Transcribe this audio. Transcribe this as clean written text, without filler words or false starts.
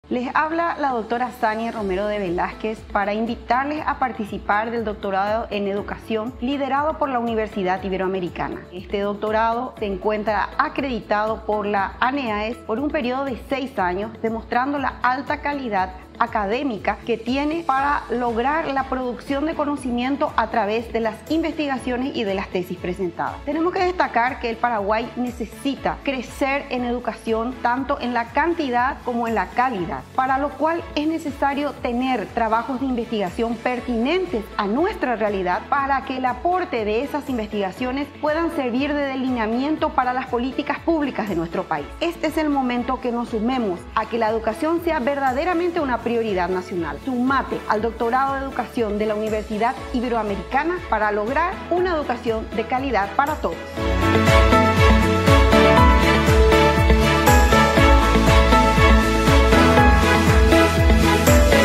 Les habla la doctora Sania Romero de Velázquez para invitarles a participar del doctorado en educación liderado por la Universidad Iberoamericana. Este doctorado se encuentra acreditado por la ANEAES por un periodo de 6 años, demostrando la alta calidad académica que tiene para lograr la producción de conocimiento a través de las investigaciones y de las tesis presentadas. Tenemos que destacar que el Paraguay necesita crecer en educación tanto en la cantidad como en la calidad, para lo cual es necesario tener trabajos de investigación pertinentes a nuestra realidad para que el aporte de esas investigaciones puedan servir de delineamiento para las políticas públicas de nuestro país. Este es el momento que nos sumemos a que la educación sea verdaderamente una prioridad nacional. Sumate al doctorado de educación de la Universidad Iberoamericana para lograr una educación de calidad para todos.